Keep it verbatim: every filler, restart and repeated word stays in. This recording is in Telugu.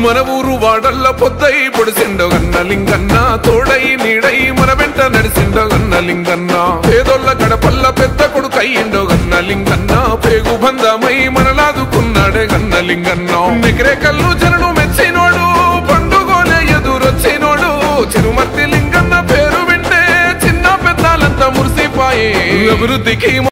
మన ఊరు వాడల్ల పొద్దై పొడిసిండో గన్న లింగన్న తోడై నీడై మన వెంట నడిసిండో గన్న లింగన్న పేదోళ్ళ గడపల్ల పెద్ద కొడుకయ్యిండో గన్న లింగన్న పేగు బంధమై మనలాదుకున్నాడే గన్న లింగన్న నెగిరే కల్లు జనను మెచ్చినోడు పండుగోలే ఎదురొచ్చినోడు చిరుమర్తి లింగన్న పేరు వింటే చిన్న పెద్దలంతా మురిసిపాయే అభివృద్ధికి